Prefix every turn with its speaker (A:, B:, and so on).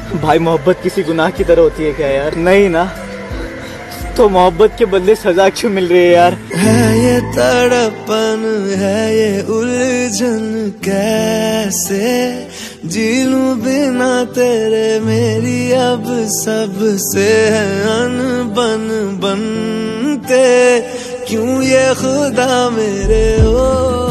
A: भाई मोहब्बत किसी गुनाह की तरह होती है क्या यार? नहीं ना, तो मोहब्बत के बदले सजा क्यों मिल रही है यार?
B: है ये तड़पन, है ये उलझन, कैसे जी लूं बिना तेरे, मेरी अब सबसे है अनबन बनते, क्यों ये खुदा मेरे हो।